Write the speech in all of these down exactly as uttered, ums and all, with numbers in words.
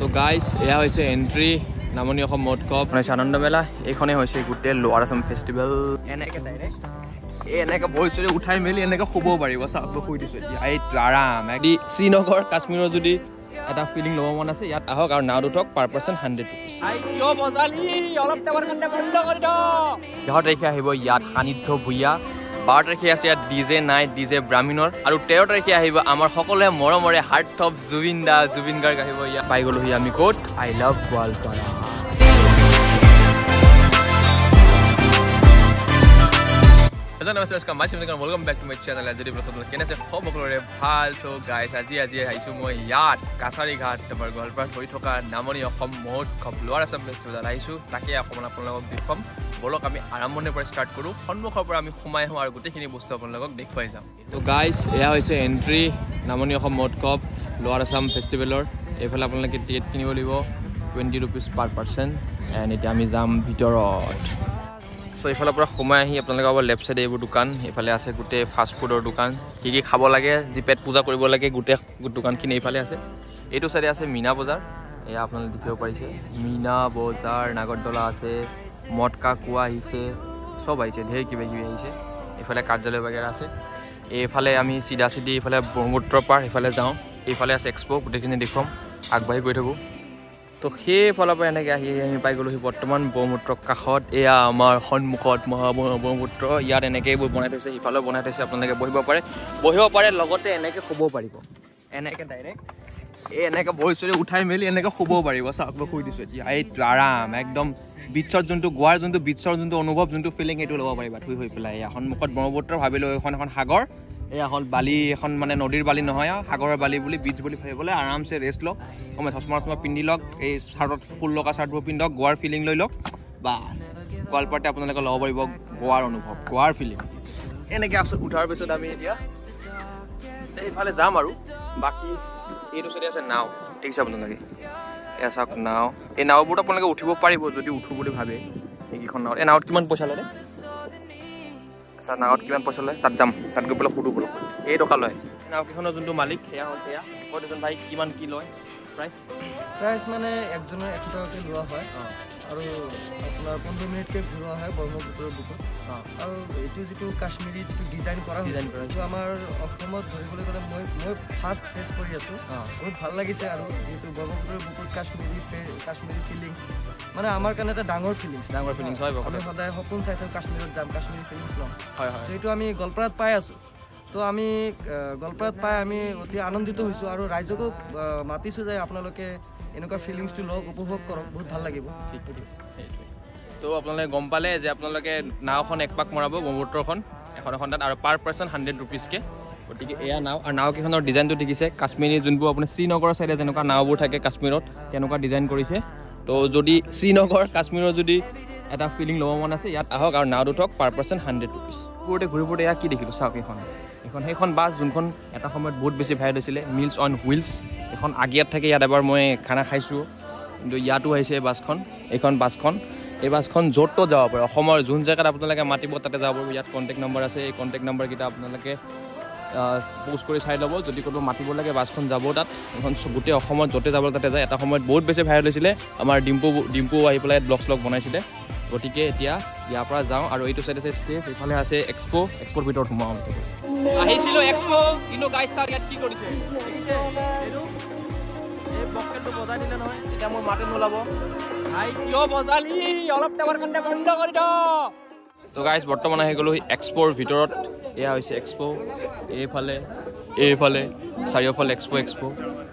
So guys, এয়া হৈছে entry নামনি অসম মহোৎসৱ মানে আনন্দ মেলা এইখনে হৈছে গোটেই লোৱাৰ আসাম ফেষ্টিভেল এনেকে ডাইৰেক্ট এই এনেকে ভৰিচৰি উঠাই মেলি এনেকে শুব পাৰিব চাব শুই দিছো এতিয়া এই আৰাম একদি শ্ৰীনগৰ কাশ্মীৰৰ যদি এটা ফিলিং ল'ব মন আছে ইয়াত আহক আৰু নাও উঠক পাৰ পাৰ্চন হাণ্ড্ৰেড ৰুপিজ আই কিয় বজালি অলপ টাৱাৰ কাৰণে বন্ধ কৰি দ দহ তাৰিখে আহিব ইয়াত সান্নিধ্য ভূঞা বাৰ তাৰিখে আছে ইয়াত ডিজে নাইট ডিজে ব্ৰাহ্মণৰ আৰু তেৰ তাৰিখে আহিব আমাৰ সকলোৱে মৰমৰে হাৰ্ট থপ জুবিন দা জুবিন গাৰ্গ আহিব ইয়াত পাই গ'লোহি আমি ক'ত আই লাভ গোৱালপাৰা নমস্কাৰ মাইছি welcome back to my channel যদি প্ৰথম কেনে আছে সকলোৰে ভাল চ' গাইছ আজি আজি আহিছোঁ মই ইয়াত কাছাৰী ঘাট তোমাৰ গোৱালপাৰাত হৈ থকা নামনি অসম মহোৎসৱ লোৱাৰ আসাম ফেষ্টিভেলত আহিছোঁ তাকে অকণমান আপোনালোকক দেখুৱাম বলক আমি আৰম্ভণিৰ পৰা ষ্টাৰ্ট কৰোঁ সন্মুখৰ পৰা আমি সোমাই আহোঁ আৰু গোটেইখিনি বস্তু আপোনালোকক দেখুৱাই যাম ত' গাইছ এয়া হৈছে এণ্ট্ৰি নামনি অসম মহোৎসৱ লোৱাৰ আসাম ফেষ্টিভেলৰ এইফালে আপোনালোকে টিকেট কিনিব লাগিব twenty rupees per person and এতিয়া আমি যাম ভিতৰত সো এইফালৰ পৰা সোমাই আহি আপোনালোকে আবার লেফট সাইডে এইবোৰ দোকান এইফালে আছে গোটে ফাষ্ট ফুডৰ দোকান কি কি খাব লাগে যি পেট পূজা কৰিব লাগে গোটে দোকানখিনি এইফালে আছে এইটো সাইডে আছে মিনা বজাৰ এয়া আপোনালোকে দেখিব পাৰিছে মিনা বজাৰ নাগৰদলা আছে মটকা কুৱা আহিছে সব আহিছে ঢেৰ কিবা কিবি আহিছে এইফালে কাৰ্যালয় বাগেৰা আছে এইফালে আমি চিধা চিধি এইফালে ব্ৰহ্মপুত্ৰ পাৰ এইফালে যাওঁ এইফালে আছে এক্সপো গোটেইখিনি দেখুৱাম আগবাঢ়ি গৈ থাকোঁ তো সেইফালৰ পৰা এনেকৈ আহি আমি পাই গ'লোহি বৰ্তমান ব্ৰহ্মপুত্ৰৰ কাষত এয়া আমাৰ সন্মুখত মহাব্ৰহ্মপুত্ৰ ইয়াত এনেকৈ এইবোৰ বনাই থৈছে সিফালেও বনাই থৈছে আপোনালোকে বহিব পাৰে বহিব পাৰে লগতে এনেকৈ শুব পাৰিব এনেকৈ ডাইৰেক্ট এই এনেকৈ ভৰিচৰি উঠাই মেলি এনেকৈ শুব পাৰিব চাওক শুই দিছোঁ এতিয়া এই আৰাম একদম বিচৰ যোনটো গোৱাৰ যোনটো বিচৰ যোনটো অনুভৱ যোনটো ফিলিং এইটো ল'ব পাৰিবা শুই হৈ পেলাই এয়া সন্মুখত ব্ৰহ্মপুত্ৰ ভাবিলোঁ এইখন এখন সাগৰ এয়া হ'ল বালি এখন মানে নদীৰ বালি নহয় সাগৰৰ বালি বুলি বিচ বুলি ভাবিবলৈ আৰামছে ৰেষ্ট লওক কমে চশমা চশমা পিন্ধি লওক এই চাৰ্টত ফুল লগা চাৰ্টবোৰ পিন্ধক গোৱাৰ ফিলিং লৈ লওক বাছ গোৱালপাৰাতে আপোনালোকে ল'ব পাৰিব গোৱাৰ অনুভৱ গোৱাৰ ফিলিং এনেকৈ আছোঁ উঠাৰ পিছত আমি এতিয়া এইফালে যাম আৰু বাকী এইটো চাইডে আছে নাও দেখিছে আপোনালোকে এয়া চাওক নাও এই নাওবোৰত আপোনালোকে উঠিব পাৰিব যদি উঠো বুলি ভাবে এইকেইখন নাৱত এই নাৱত কিমান পইচা লয় আচ্ছা নাৱত কিমান পইচা লয় তাত যাম তাত গৈ পেলাই সুধো বোলো এই টকা লয় নাওকেইখনৰ যোনটো মালিক সেয়া হ'ল সেয়া কৈ দেচোন ভাই কিমান কি লয় প্ৰাইচ প্ৰাইচ মানে একজনৰ এশ টকাকৈ লোৱা হয় আৰু আপোনাৰ পোন্ধৰ মিনিটকৈ ঘূৰোৱা হয় ব্ৰহ্মপুত্ৰৰ বুকুত আৰু এইটো যিটো কাশ্মীৰী যিটো ডিজাইন কৰা ডিজাইন কৰা এইটো আমাৰ অসমত ধৰিবলৈ গ'লে মই মই ফাৰ্ষ্ট ফেচ কৰি আছোঁ বহুত ভাল লাগিছে আৰু যিহেতু ব্ৰহ্মপুত্ৰৰ বুকুত কাশ্মীৰী কাশ্মীৰী ফিলিংছ মানে আমাৰ কাৰণে এটা ডাঙৰ ফিলিংছ ডাঙৰ ফিলিংছ হয় আমি সদায় সপোন চাই থাকোঁ কাশ্মীৰত যাম কাশ্মীৰী ফিলিংছ ল'ম হয় হয় এইটো আমি গোৱালপাৰাত পাই আছোঁ তো আমি গোৱালপাৰাত পাই আমি অতি আনন্দিত হৈছোঁ আৰু ৰাইজকো মাতিছোঁ যে আপোনালোকে এনেকুৱা ফিলিংছটো লওক উপভোগ কৰক বহুত ভাল লাগিব ঠিক তো আপোনালোকে গম পালে যে আপোনালোকে নাওখন এক পাক মৰাব ব্ৰহ্মপুত্ৰখন এখন এখন তাত আৰু পাৰ পাৰ্চন হাণ্ড্ৰেড ৰুপিজকৈ গতিকে এয়া নাও আৰু নাওকেইখনৰ ডিজাইনটো দেখিছে কাশ্মীৰী যোনবোৰ আপুনি শ্ৰীনগৰৰ চাইডে যেনেকুৱা নাওবোৰ থাকে কাশ্মীৰত তেনেকুৱা ডিজাইন কৰিছে তো যদি শ্ৰীনগৰ কাশ্মীৰৰ যদি এটা ফিলিং ল'ব মন আছে ইয়াত আহক আৰু নাওত উঠক পাৰ পাৰ্চন হাণ্ড্ৰেড ৰুপিজ ঘূৰোঁতে ঘূৰি ফুৰোঁতে এয়া কি দেখিলোঁ চাওক এইখন এখন সেইখন বাছ যোনখন এটা সময়ত বহুত বেছি ভাইৰেল হৈছিলে মিলছ অন হুইলছ এখন আগিয়াত থাকে ইয়াত এবাৰ মই খানা খাইছোঁ কিন্তু ইয়াতো আহিছে এই বাছখন এইখন বাছখন এই বাছখন য'ত ত'ত যাব পাৰে অসমৰ যোন জেগাত আপোনালোকে মাতিব তাতে যাব পাৰিব ইয়াত কণ্টেক্ট নম্বৰ আছে এই কণ্টেক্ট নম্বৰকেইটা আপোনালোকে পোষ্ট কৰি চাই ল'ব যদি ক'ৰবাত মাতিব লাগে বাছখন যাব তাত এখন গোটেই অসমত য'তে যাব তাতে যায় এটা সময়ত বহুত বেছি ভাইৰেল হৈছিলে আমাৰ ডিম্পু ডিম্পু আহি পেলাই ব্লগ শ্লগ বনাইছিলে গতিকে এতিয়া ইয়াৰ পৰা যাওঁ আৰু এইটো চাইড আছে ষ্টেজ এইফালে আছে এক্সপো এক্সপোৰ ভিতৰত সোমাওঁ আহিছিলোঁ এক্সপো কিন্তু গাইছ চাওক ইয়াত কি কৰিছে এই বকেটটো বজাই দিলে নহয় এতিয়া মোৰ মাতে নোলাব ভাই কিয় বজালি অলপ টাৱাৰ কাৰণে বন্ধ কৰি দ তো গাইছ বৰ্তমান আহি গ'লো এক্সপোৰ ভিতৰত এয়া হৈছে এক্সপো এইফালে এইফালে চাৰিওফালে এক্সপো এক্সপো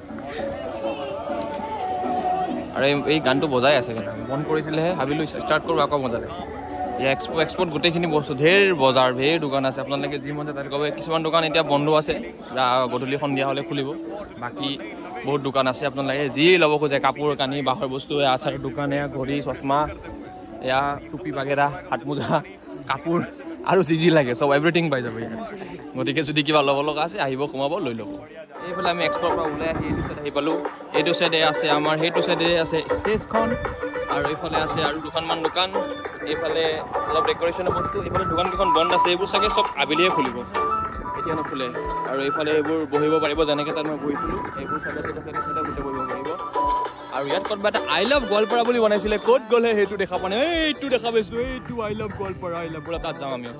আৰু এই গানটো বজাই আছে কিন্তু মন কৰিছিলেহে ভাবিলোঁ ষ্টাৰ্ট কৰোঁ আকৌ বজালে এয়া এক্সপো এক্সপোত গোটেইখিনি বস্তু ঢেৰ বজাৰ ঢেৰ দোকান আছে আপোনালোকে যি মতে তাত ক'ব কিছুমান দোকান এতিয়া বন্ধ আছে গধূলি সন্ধিয়া হ'লে খুলিব বাকী বহুত দোকান আছে আপোনালোকে যি ল'ব খোজে কাপোৰ কানি বাঁহৰ বস্তু আচাৰৰ দোকান এয়া ঘড়ী চশমা এয়া টুপি বাগেৰা হাত মোজা কাপোৰ আৰু যি যি লাগে চব এভৰিথিং পাই যাব ইয়াত গতিকে যদি কিবা ল'ব লগা আছে আহিব সোমাব লৈ ল'ব এইফালে আমি এক্সপোৰ পৰা ওলাই আহি এইটো চাইড আহি পালোঁ এইটো চাইডে আছে আমাৰ সেইটো চাইডে আছে ষ্টেজখন আৰু এইফালে আছে আৰু দুখনমান দোকান এইফালে অলপ ডেকৰেশ্যনৰ বস্তু এইফালে দোকানকেইখন বন্ধ আছে এইবোৰ চাগে চব আবেলিয়ে খুলিব এতিয়া নুখুলে আৰু এইফালে এইবোৰ বহিব পাৰিব যেনেকৈ তাত মই বহিছিলোঁ এইবোৰ চাইডে চাইডে চাইডে চাইডে গোটেই বহিব পাৰিব আৰু ইয়াত ক'ৰবাত এটা আই লাভ গোৱালপাৰা বুলি বনাইছিলে ক'ত গ'লে সেইটো দেখা পোৱা নাই এইটো দেখা পাইছোঁ এইটো আই লাভ গোৱালপাৰা আই লাভ তাত যাওঁ আমি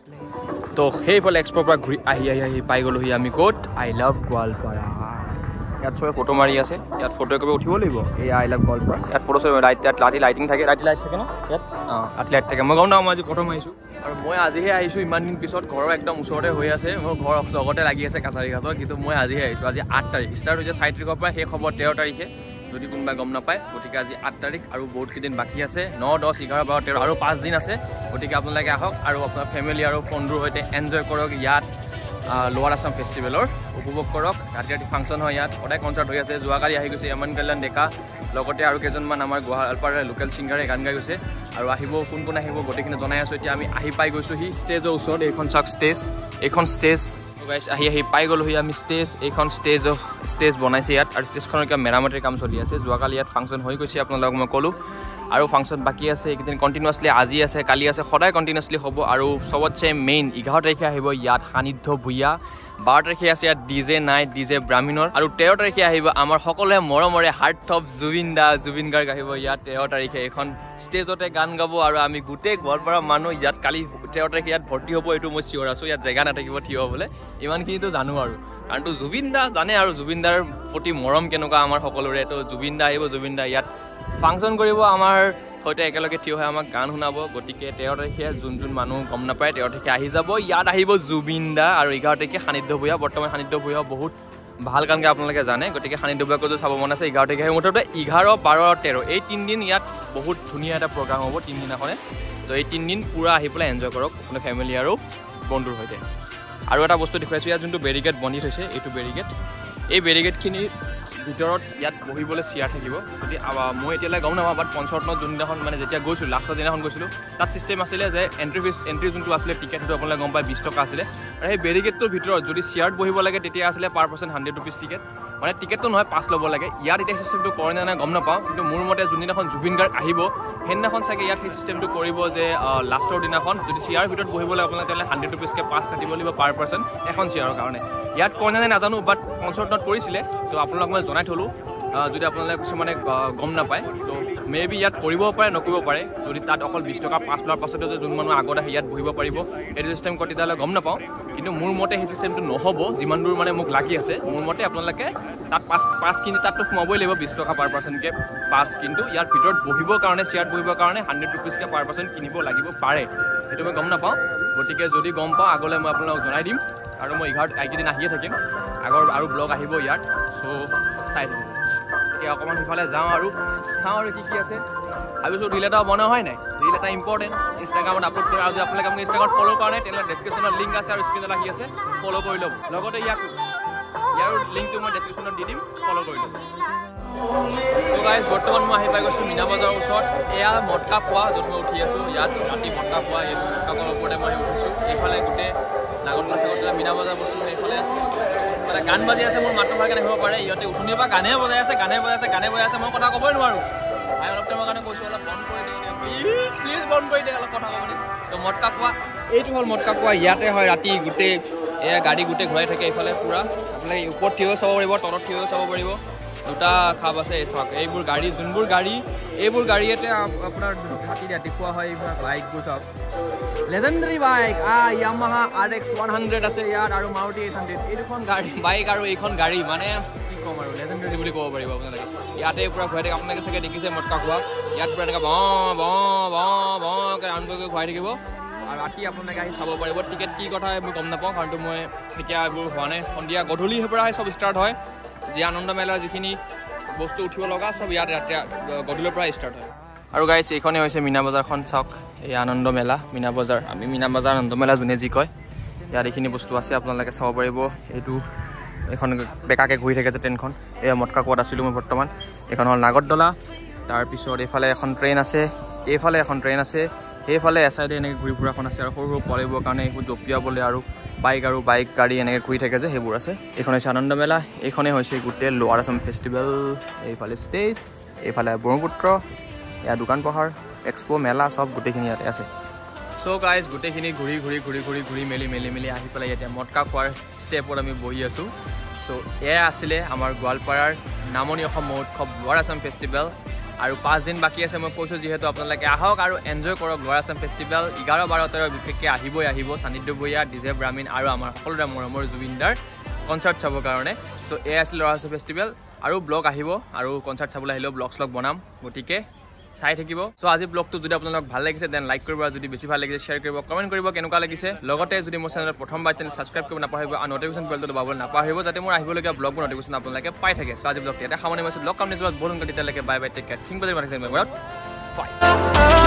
তো সেইফালে এক্সপ'ৰ পৰা ঘূৰি আহি আহি আহি পাই গ'লোহি আমি ক'ত আই লাভ গোৱালপাৰা ইয়াত চবে ফটো মাৰি আছে ইয়াত ফটো একপি উঠিব লাগিব এই আই লাভ গোৱালপাৰা ইয়াত ফটো চবে লাইট ইয়াত ৰাতি লাইটিং থাকে ৰাতি লাইট থাকে ন ইয়াত অঁ ৰাতি লাইট থাকে মই গম নাপাওঁ মই আজি প্ৰথম আহিছোঁ আৰু মই আজিহে আহিছোঁ ইমান দিন পিছত ঘৰৰ একদম ওচৰতে হৈ আছে মোৰ ঘৰ লগতে লাগি আছে কাছাৰীঘাটৰ কিন্তু মই আজিহে আহিছোঁ আজি আঠ তাৰিখ ষ্টাৰ্ট হৈছে চাৰি তাৰিখৰ পৰা শেষ হ'ব তেৰ তাৰিখে যদি কোনোবাই গম নাপায় গতিকে আজি আঠ তাৰিখ আৰু বহুত কেইদিন বাকী আছে ন দহ এঘাৰ বাৰ তেৰ আৰু পাঁচ দিন আছে গতিকে আপোনালোকে আহক আৰু আপোনাৰ ফেমিলি আৰু ফ্ৰেণ্ডৰ সৈতে এনজয় কৰক ইয়াত লোৱাৰ আছাম ফেষ্টিভেলৰ উপভোগ কৰক ৰাতি ৰাতি ফাংচন হয় ইয়াত সদায় কনচাৰ্ট হৈ আছে যোৱাকালি আহি গৈছে য়মন কল্যাণ ডেকা লগতে আৰু কেইজনমান আমাৰ গোৱালপাৰাৰ লোকেল ছিংগাৰে গান গাই গৈছে আৰু আহিব কোন কোন আহিব গোটেইখিনি জনাই আছোঁ এতিয়া আমি আহি পাই গৈছোঁহি ষ্টেজৰ ওচৰত এইখন চাওক ষ্টেজ এইখন ষ্টেজ গাইছ আহি আহি পাই গ'লোহি আমি ষ্টেজ এইখন ষ্টেজ অফ ষ্টেজ বনাইছে ইয়াত আৰু ষ্টেজখনৰ কিবা মেৰামতিৰ কাম চলি আছে যোৱাকালি ইয়াত ফাংচন হৈ গৈছে আপোনালোকক মই ক'লোঁ আৰু ফাংচন বাকী আছে এইকেইদিন কণ্টিনিউৱাছলি আজি আছে কালি আছে সদায় কণ্টিনিউৱাছলি হ'ব আৰু চবতছে মেইন এঘাৰ তাৰিখে আহিব ইয়াত সান্নিধ্য ভূঞা বাৰ তাৰিখে আছে ইয়াত D J night D J ব্ৰাহ্মণৰ আৰু তেৰ তাৰিখে আহিব আমাৰ সকলোৱে মৰমৰে হাৰ্ট থপ জুবিন দা জুবিন গাৰ্গ আহিব ইয়াত তেৰ তাৰিখে এইখন ষ্টেজতে গান গাব আৰু আমি গোটেই গোৱালপাৰা মানুহ ইয়াত কালি তেৰ তাৰিখে ইয়াত ভৰ্তি হ'ব এইটো মই চিয়ৰ আছোঁ ইয়াত জেগা নাথাকিব থিয় হ'বলৈ ইমানখিনিতো জানো আৰু কাৰণটো জুবিন দা জানে আৰু জুবিন দাৰ প্ৰতি মৰম কেনেকুৱা আমাৰ সকলোৰে তো জুবিন দা আহিব জুবিন দা ইয়াত ফাংচন কৰিব আমাৰ সৈতে একেলগে থিয় হৈ আমাক গান শুনাব গতিকে তেৰ তাৰিখে যোন যোন মানুহ গম নাপায় তেৰ তাৰিখে আহি যাব ইয়াত আহিব জুবিন দা আৰু এঘাৰ তাৰিখে সান্নিধ্য ভূঞা বৰ্তমান সান্নিধ্য ভূঞা বহুত ভাল গান গাই আপোনালোকে জানে গতিকে সান্নিধ্য ভূঞাকো যদি চাব মন আছে এঘাৰ তাৰিখে আহি মুঠতে এঘাৰ বাৰ তেৰ এই তিনিদিন ইয়াত বহুত ধুনীয়া এটা প্ৰগ্ৰাম হ'ব তিনিদিনাখনে তো এই তিনিদিন পূৰা আহি পেলাই এনজয় কৰক আপোনাৰ ফেমিলি আৰু বন্ধুৰ সৈতে আৰু এটা বস্তু দেখুৱাইছোঁ ইয়াত যোনটো বেৰিকেড বনি থৈছে এইটো বেৰিকেড এই বেৰিকেডখিনিৰ ভিতৰত ইয়াত বহিবলৈ চেয়াৰ থাকিব যদি মই এতিয়ালৈ গম নাপাওঁ বাট পঞ্চৰত্নত যোনদিনাখন মানে যেতিয়া গৈছিলোঁ লাষ্টৰ দিনাখন গৈছিলোঁ তাত চিষ্টেম আছিলে যে এণ্ট্ৰি ফিজ এণ্ট্ৰি যোনটো আছিলে টিকেট সেইটো আপোনালোকে গম পায় বিছ টকা আছিলে আৰু সেই বেৰিকেডটোৰ ভিতৰত যদি চেয়াৰত বহিব লাগে তেতিয়া আছিলে per person hundred rupees ticket মানে টিকেটটো নহয় পাছ ল'ব লাগে ইয়াত এতিয়া চিষ্টেমটো কৰে নে নাই গম নাপাওঁ কিন্তু মোৰ মতে যোনদিনাখন জুবিন গাৰ্গ আহিব সেইদিনাখন চাগে ইয়াত সেই চিষ্টেমটো কৰিব যে লাষ্টৰ দিনাখন যদি চেয়াৰৰ ভিতৰত বহিবলৈ আপোনালোকে তেতিয়াহ'লে হাণ্ড্ৰেড ৰুপিজকৈ পাছ কাটিব লাগিব পাৰ পাৰ্চন এখন চেয়াৰৰ কাৰণে ইয়াত কৰে নে নাই নাজানো বাট পঞ্চৰত্নত কৰিছিলে তো আপোনালোক মই জনাই থ'লোঁ যদি আপোনালোকে কিছুমানে গম নাপায় তো মে বি ইয়াত কৰিব পাৰে নকৰিব পাৰে যদি তাত অকল বিছ টকা পাছ লোৱাৰ পাছতে যে যোন মানুহ আগত আহি ইয়াত বহিব পাৰিব এইটো চিষ্টেম কৰি তেতিয়াহ'লে গম নাপাওঁ কিন্তু মোৰ মতে সেই চিষ্টেমটো নহ'ব যিমান দূৰ মানে মোক লাগি আছে মোৰ মতে আপোনালোকে তাত পাছ পাছ কিনি তাততো সোমাবই লাগিব বিছ টকা পাৰ পাৰ্চনকৈ পাছ কিন্তু ইয়াৰ ভিতৰত বহিবৰ কাৰণে চেয়াৰত বহিবৰ কাৰণে হাণ্ড্ৰেড ৰুপিজকৈ পাৰ পাৰ্চন কিনিব লাগিব পাৰে সেইটো মই গম নাপাওঁ গতিকে যদি গম পাওঁ আগলৈ মই আপোনালোকক জনাই দিম আৰু মই এঘাৰ এইকেইদিন আহিয়ে থাকিম আগৰ আৰু ব্লগ আহিব ইয়াত চ' চাই থাকিব এতিয়া অকণমান সিফালে যাওঁ আৰু চাওঁ আৰু কি কি আছে ভাবিছোঁ ৰিল এটা বনোৱা হয় নাই ৰিল এটা ইম্পৰ্টেণ্ট ইনষ্টাগ্ৰামত আপলোড কৰে আৰু যদি আপোনালোকে মোক ইনষ্টাগ্ৰামত ফ'ল' কৰা নাই তেনেহ'লে ডেছক্ৰিপশ্যনত লিংক আছে আৰু স্ক্ৰীণত আহি আছে ফ'ল' কৰি ল'ব লগতে ইয়াক ইয়াৰ লিংকটো মই ডেছক্ৰিপশ্যনত দি দিম ফ'ল' কৰি ল'ব তো গাইজ বৰ্তমান মই আহি পাই গৈছোঁ মীনা বজাৰৰ ওচৰত এয়া মটকা পোৱা য'ত মই উঠি আছোঁ ইয়াত ৰাতি মটকা পোৱা এই মটকাকৰ ওপৰতে মই উঠিছোঁ এইফালে গোটেই নাগৰতলা চাগৰতলা মীনা বজাৰ বস্তু এইফালে আছে মানে গান বাজি আছে মোৰ মাতটো ভালকৈ নাহিব পাৰে ইহঁতে উঠনিৰ পৰা গানে বজাই আছে গানে বজাই আছে গানে বজাই আছে মই কথা ক'বই নোৱাৰোঁ ভাই অলপ টাইমৰ কাৰণে কৈছোঁ অলপ বন্ধ কৰি দিয়ে প্লিজ প্লিজ বন্ধ কৰি দিয়ে অলপ কথা ক'বলৈ তো মটকা পোৱা এইটো হ'ল মটকা পোৱা ইয়াতে হয় ৰাতি গোটেই এয়া গাড়ী গোটেই ঘূৰাই থাকে এইফালে পূৰা আপোনালোকে ওপৰত থিয় চাব পাৰিব তলত থিয় চাব পাৰিব দুটা খাপ আছে এই চাওক এইবোৰ গাড়ী যোনবোৰ গাড়ী এইবোৰ গাড়ীতে আপোনাৰ ৰাতি দেখুওৱা হয় এইবিলাক বাইকবোৰ চাওক legendary bike Yamaha R X one hundred আছে ইয়াত আৰু মাৰুতি এইট হাণ্ড্ৰেড এই দুখন গাড়ী বাইক আৰু এইখন গাড়ী মানে কি ক'ম আৰু লেজেণ্ডাৰী বুলি ক'ব পাৰিব আপোনালোকে ইয়াতে পূৰা ঘূৰাই থাকে আপোনালোকে চাগে দেখিছে মটকা খোৱা ইয়াত পূৰা এনেকৈ ব ব ব বকৈ ৰাউণ্ড কৰি ঘূৰাই থাকিব আৰু ৰাতি আপোনালোকে আহি চাব পাৰিব টিকেট কি কথা মই গম নাপাওঁ কাৰণটো মই এতিয়া এইবোৰ হোৱা নাই সন্ধিয়া গধূলিৰ পৰা চব ষ্টাৰ্ট হয় যি আনন্দ মেলাৰ যিখিনি বস্তু উঠিব লগা চব ইয়াত ৰাতি গধূলিৰ পৰা ষ্টাৰ্ট হয় আৰু গাইছ এইখনেই হৈছে মীনা বজাৰখন চাওক এই আনন্দ মেলা মীনা বজাৰ আমি মীনা বজাৰ আনন্দ মেলা যোনে যি কয় ইয়াত এইখিনি বস্তু আছে আপোনালোকে চাব পাৰিব এইটো এইখন বেকাকৈ ঘূৰি থাকে যে ট্ৰেইনখন এয়া মটকা কোৱাত আছিলোঁ মই বৰ্তমান এইখন হ'ল নাগৰদলা তাৰপিছত এইফালে এখন ট্ৰেইন আছে এইফালে এখন ট্ৰেইন আছে সেইফালে এছাইডে এনেকৈ ঘূৰি ফুৰাখন আছে আৰু সৰু সৰু পোৱালিবোৰৰ কাৰণে এইবোৰ জঁপিয়াবলৈ আৰু বাইক আৰু বাইক গাড়ী এনেকৈ ঘূৰি থাকে যে সেইবোৰ আছে এইখন হৈছে আনন্দ মেলা এইখনেই হৈছে গোটেই লোৱাৰ আছাম ফেষ্টিভেল এইফালে ষ্টেজ এইফালে ব্ৰহ্মপুত্ৰ এয়া দোকান পোহাৰ এক্সপ' মেলা চব গোটেইখিনি ইয়াতে আছে চ' গাইজ গোটেইখিনি ঘূৰি ঘূৰি ঘূৰি ঘূৰি ঘূৰি মেলি মেলি মেলি আহি পেলাই এতিয়া মটকা খোৱাৰ ষ্টেপত আমি বহি আছোঁ চ' সো এয়া আছিলে আমাৰ গোৱালপাৰাৰ নামনি অসম মহোৎসৱ লোৱাৰ আছাম ফেষ্টিভেল আৰু পাঁচ দিন বাকী আছে মই কৈছোঁ যিহেতু আপোনালোকে আহক আৰু এনজয় কৰক লোৱাৰ আছাম ফেষ্টিভেল এঘাৰ বাৰ তেৰ বিশেষকৈ আহিবই আহিব সান্নিধ্য ভূঞা ডিজে ব্ৰাহ্মীণ আৰু আমাৰ সকলোৰে মৰমৰ জুবিনদাৰ কনচাৰ্ট চাবৰ কাৰণে সো এয়া আছিল লোৱাৰ আছাম ফেষ্টিভেল আৰু ব্লগ আহিব আৰু কনচাৰ্ট চাবলৈ আহিলেও ব্লগ শ্লগ বনাম গতিকে চাই থাকিব সো আজি ব্লগটো যদি আপোনালোক ভাল লাগিছে দেন লাইক কৰিব আৰু যদি বেছি ভাল লাগিছে শ্বেয়াৰ কৰিব কমেণ্ট কৰিব কেনেকুৱা লাগিছে লগতে যদি মোৰ চেনেলত প্ৰথমবাৰ চেনেল ছাবস্ক্ৰাইব কৰিব নাপাহৰিব আৰু নটিফিকেশ্যন বেলটো দবাবলৈ নাপাহৰিব যাতে মোৰ আহিবলগীয়া ব্লগবোৰ নটিফিকেশ্যন আপোনালোকে পাই থাকে সো আজি ব্লগটো ইয়াতে সামৰণি মাৰিছোঁ ব্লগ কাম নিজত বহুত তেতিয়ালৈকে বাই বাই টেক কেয়াৰ থিংক বাজি মাতিছে মই বাই